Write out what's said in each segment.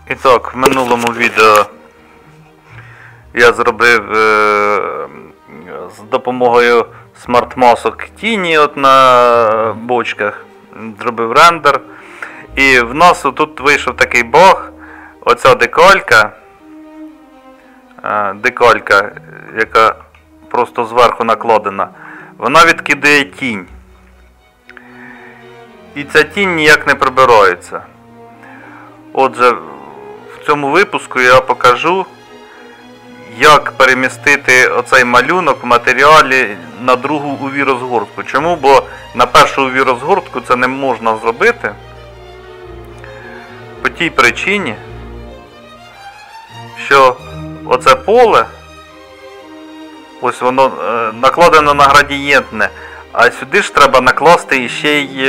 І так, в минулому відео я зробив з допомогою смарт-масок тіні на бочках, зробив рендер. І в нас тут вийшов такий баг. Оця декалька, яка просто зверху накладена, вона відкидає тінь. І ця тінь ніяк не прибирається. Отже, в цьому випуску я покажу, як перемістити оцей малюнок в матеріалі на другу UV-розгортку. Чому? Бо на першу UV-розгортку це не можна зробити. По тій причині, що оце поле, ось воно накладено на градієнтне, а сюди ж треба накласти ще й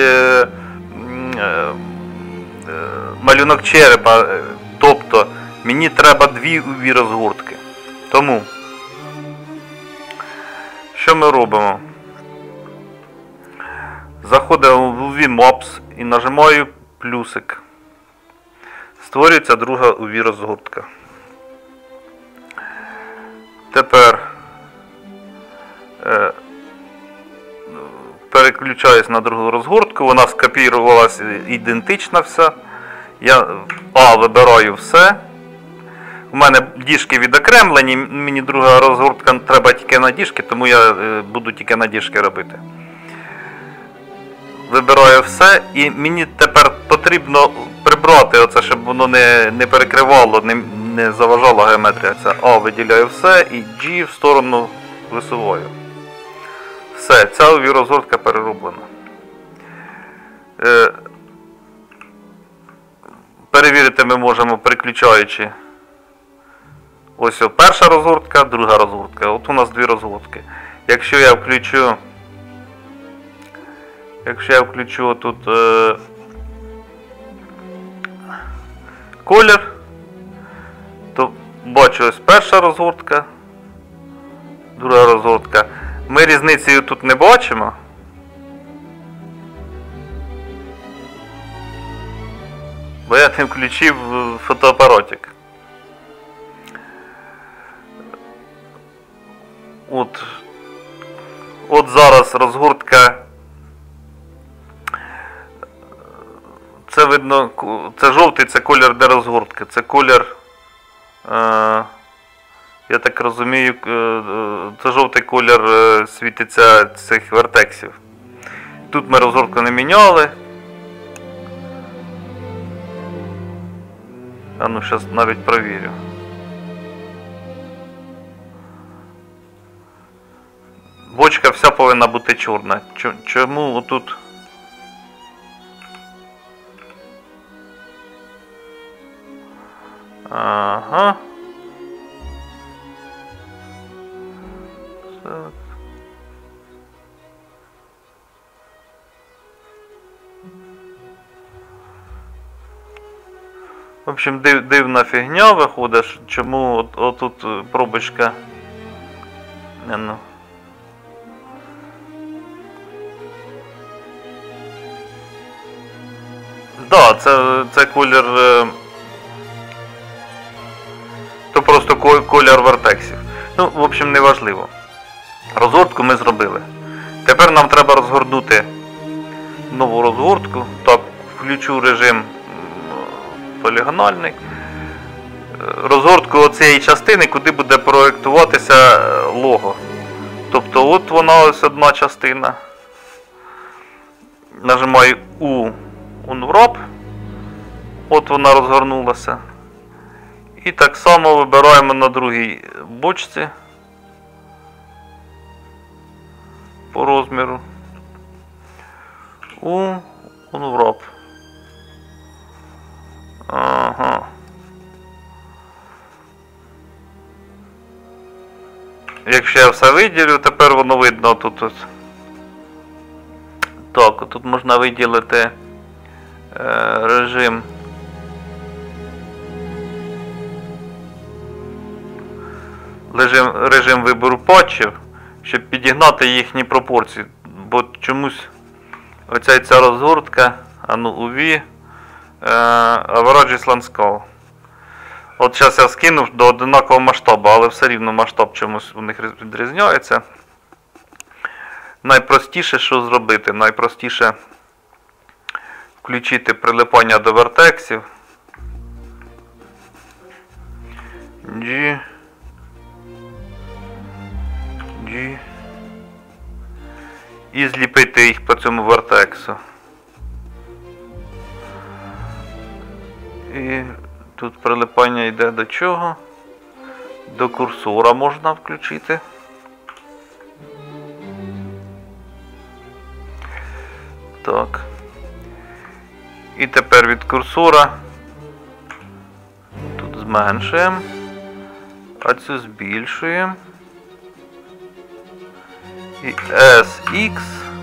малюнок черепа, тобто мені треба дві UV-розгортки. Тому, що ми робимо? Заходимо в UV Maps і нажимаю плюсик. Створюється друга UV-розгортка. Тепер переключаюсь на другу розгортку, вона скопірувалася ідентична вся. Я вибираю все. У мене діжки відокремлені, мені друга розгортка треба тільки на діжки, тому я буду тільки на діжки робити. Вибираю все і мені тепер потрібно прибрати оце, щоб воно не перекривало, не заважало геометрія. Це виділяю все і G в сторону висуваю. Все, ця UV-розгортка перероблена. Перевірити ми можемо, переключаючи. Ось перша розгортка, друга розгортка. От у нас дві розгортки. Якщо я включу тут колір, то бачу ось перша розгортка, друга розгортка. Ми різниці тут не бачимо. Бо я не включив фотоапаратик. От зараз розгортка. Це видно, це жовтий, це колір де розгортки. Це колір, я так розумію, це жовтий колір світиться цих вертексів. Тут ми розгортку не міняли. Зараз навіть провірю. Бочка вся повинна бути чорна. Чому отут? Ага. Так. В общем, дивна фігня виходить, чому отут пробочка. Ну. Да, це колір. То просто колір вертексів. Ну, в общем, не важливо. Розгортку ми зробили. Тепер нам треба розгорнути нову розгортку. Так, включу режим полігональний. Розгортку оцієї частини, куди буде проєктуватися лого. Тобто от вона ось одна частина. Нажимаю Unwrap. От вона розгорнулася. І так само вибираємо на другій бочці по розміру Unwrap. Ага. Якщо я все виділю, тепер воно видно тут. Так, тут можна виділити режим вибору патчів, щоб підігнати їхні пропорції, бо чомусь оця розгортка, UV, Average Landscape. От зараз я скинув до однакового масштабу, але все рівно масштаб чомусь у них відрізняється. Найпростіше, що зробити? Найпростіше включити прилипання до вертексів. G. І зліпити їх по цьому вертексу. І тут прилипання йде до чого? До курсора можна включити. Так. І тепер від курсора тут зменшуємо, а цю збільшуємо. І SX.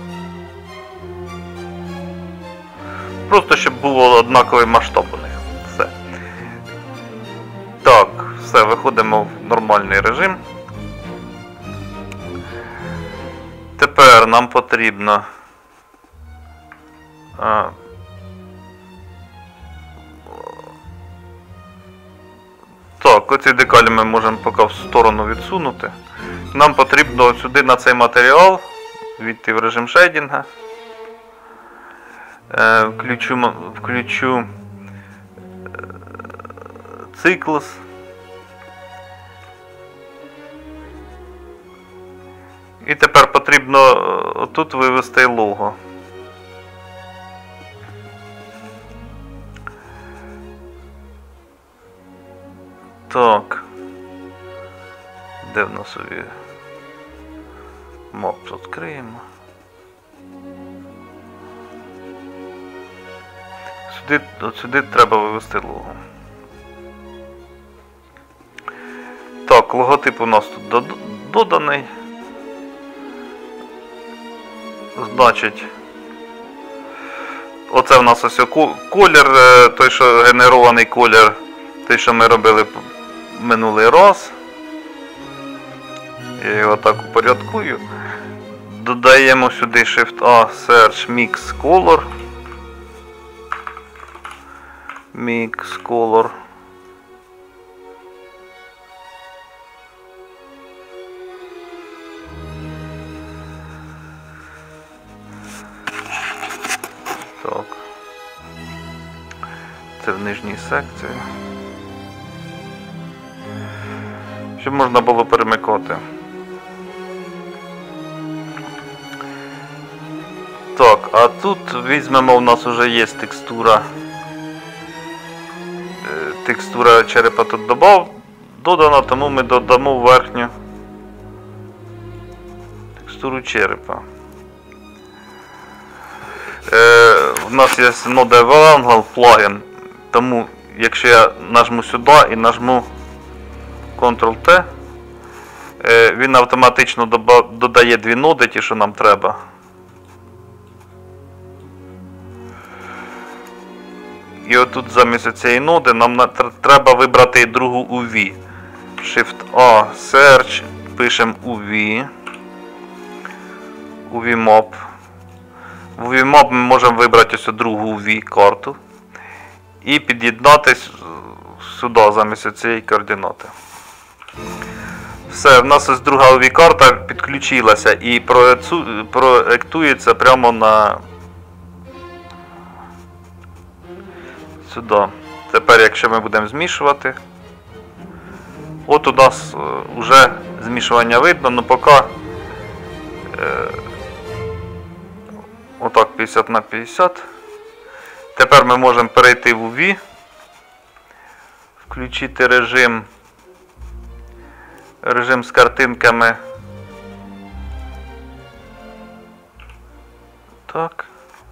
Просто щоб було однаковий масштаб у них. Все. Так, все, виходимо в нормальний режим. Тепер нам потрібно так, оці декалі ми можемо поки в сторону відсунути. Нам потрібно сюди на цей матеріал війти в режим шейдінга. Включу циклус. І тепер потрібно тут вивести лого. Так. Де в нас мап відкриємо. Сюди треба вивести лого. Так, логотип у нас тут доданий. Значить, оце в нас ось колір, той, що генерований колір, той, що ми робили минулий раз. Я його так упорядкую. Додаємо сюди Shift-A, Search Mix Color. Mix Color. Так. Це в нижній секції. Щоб можна було перемикати. Так, а тут візьмемо, у нас вже є текстура. Текстура черепа тут додана, тому ми додамо верхню текстуру черепа. У нас є Node Angle плагін, тому якщо я нажму сюди і нажму Ctrl-T, він автоматично додає дві ноди, ті, що нам треба. І отут замість цієї ноди нам треба вибрати другу UV. Shift-A, Search, пишемо UV. UV Map. В UV Map ми можемо вибрати ось другу UV карту. І під'єднатись сюди замість цієї координати. Все, в нас ось друга UV карта підключилася і проєктується прямо на сюди. Тепер, якщо ми будемо змішувати, от у нас вже змішування видно, але поки отак 50×50. Тепер ми можемо перейти в UV, включити режим з картинками. Так.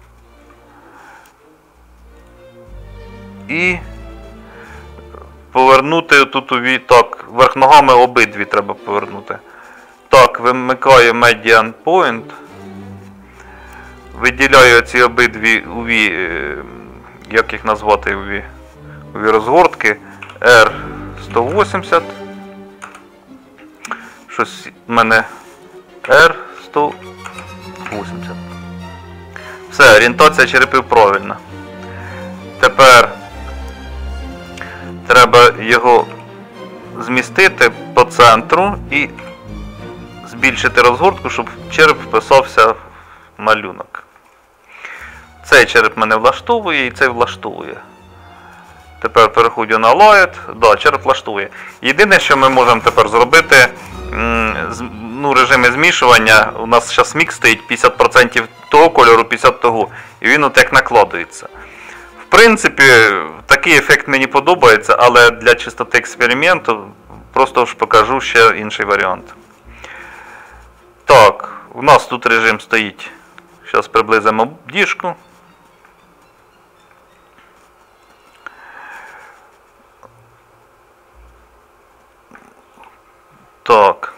І повернути тут UV, так, верх ногами обидві треба повернути. Так, вимикаю Median Point. Виділяю ці обидві UV, як їх назвати UV розгортки, R180. Щось в мене R180. Все, орієнтація черепів правильна. Тепер Треба його змістити по центру і збільшити розгортку, щоб череп вписався в малюнок. Цей череп мене влаштовує і цей влаштовує. Тепер переходжу на Light. Да, череп влаштує. Єдине, що ми можемо тепер зробити, режими змішування. У нас зараз мікс стоїть 50% того кольору, 50% того. І він от як накладується. В принципі, такий ефект мені подобається, але для чистоти експерименту просто ж покажу ще інший варіант. Так, у нас тут режим стоїть. Зараз приблизимо діжку. Так.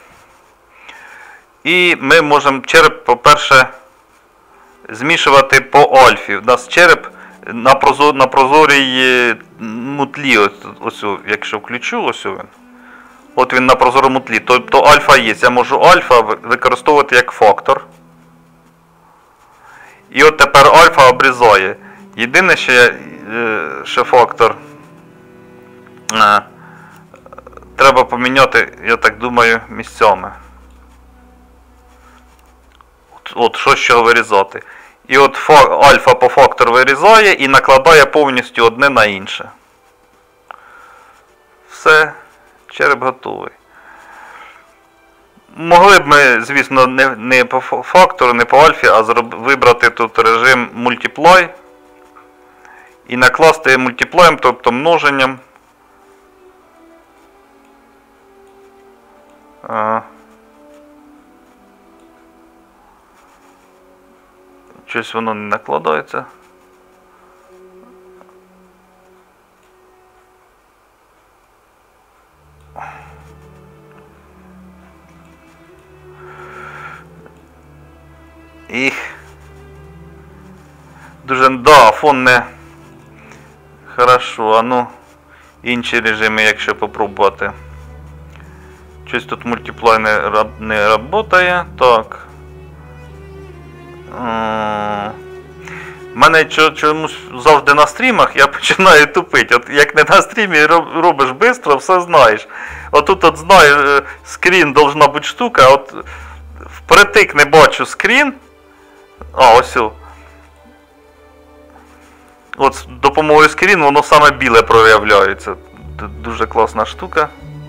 І ми можемо череп, по-перше, змішувати по альфі. У нас череп на прозорій тлі, ось, якщо включу, ось він. От він на прозорому тлі. Тобто альфа є. Я можу альфа використовувати як фактор. І от тепер альфа обрізає. Єдине, що фактор треба поміняти, я так думаю, місцями. От що з чого вирізати. І от альфа по фактор вирізає і накладає повністю одне на інше. Все, череп готовий. Могли б ми, звісно, не по фактору, не по альфі, а вибрати тут режим Multiply і накласти мультиплаєм, тобто множенням. Щось воно не накладається. Дуже, да, фон не хорошо, а ну інші режими, якщо попробувати. Щось тут мультиплай не працює. Так. У мене чомусь завжди на стрімах я починаю тупити. От як не на стрімі робиш швидко, все знаєш. Отут от знаєш, скрін должна бути штука, от впритик не бачу скрін. Ось. От з допомогою скрін воно саме біле проявляється. Дуже класна штука.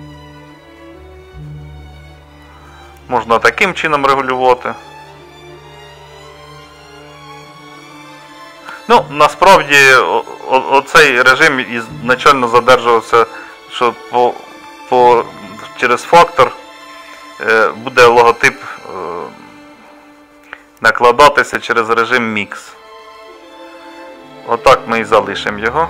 Можна таким чином регулювати. Ну, насправді, оцей режим ізначально задержувався, що через фактор буде логотип накладатися через режим Mix. Отак ми і залишимо його.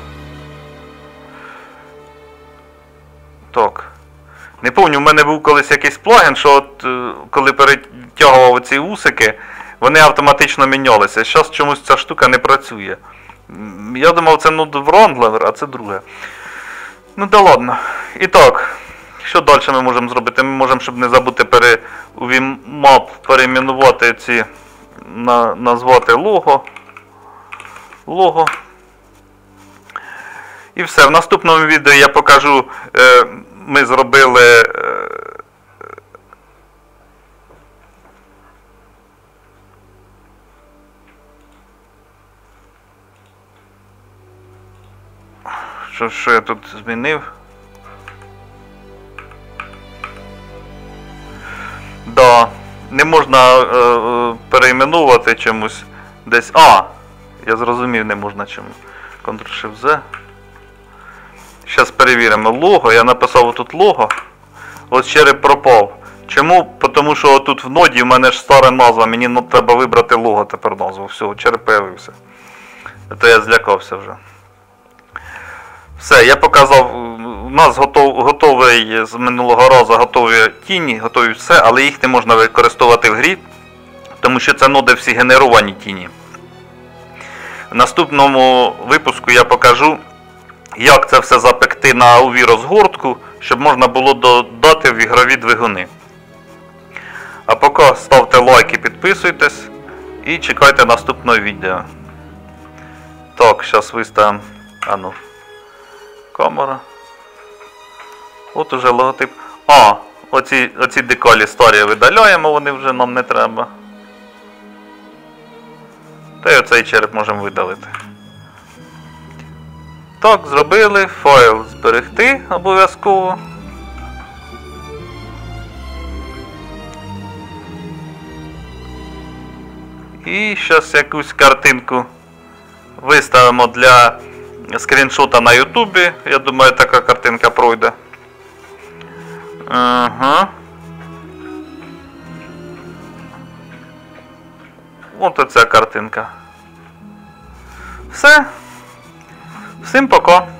Так. Не пам'ятаю, в мене був колись якийсь плагін, що от коли перетягував ці усики, вони автоматично мінялися. Зараз чомусь ця штука не працює. Я думав, це Wrangler, а це друге. Ну да ладно. І так, що далі ми можемо зробити? Ми можемо, щоб не забути у Vmap перейменувати ці, назвати лого. І все. В наступному відео я покажу, ми зробили що я тут змінив? Да, не можна перейменувати чомусь десь. Я зрозумів, не можна чому. Ctrl-Shift-Z. Зараз перевіримо лого. Я написав тут лого. Ось череп пропав. Чому? Тому що тут в ноді в мене ж стара назва. Мені треба вибрати лого тепер назву. Все, череп появився. То я злякався вже. Все, я показав. У нас готовий з минулого разу готові тіні, готові все, але їх не можна використовувати в грі, тому що це ноди всі генеровані тіні. В наступному випуску я покажу, як це все запекти на UV розгортку, щоб можна було додати в ігрові двигуни. А поки ставте лайки, підписуйтесь і чекайте наступного відео. Так, зараз виставимо камера. От уже логотип. А, оці деколі старі видаляємо, вони вже нам не треба. Та й оцей череп можемо видалити. Так, зробили. Файл зберегти обов'язково. І зараз якусь картинку виставимо для скріншота на ютубі. Я думаю, така картинка пройде. Ага. От оця картинка. Все. Всім пока.